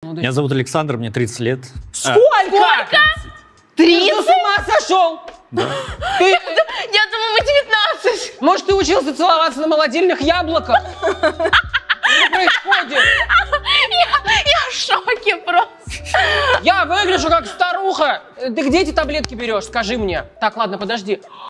Меня зовут Александр, мне 30 лет. Сколько? 30? Ты с ума сошел? Да. Я думаю, вы 19. Может, ты учился целоваться на молодильных яблоках? Что происходит? Я в шоке просто. Я выгляжу как старуха. Ты где эти таблетки берешь? Скажи мне. Так, ладно, подожди.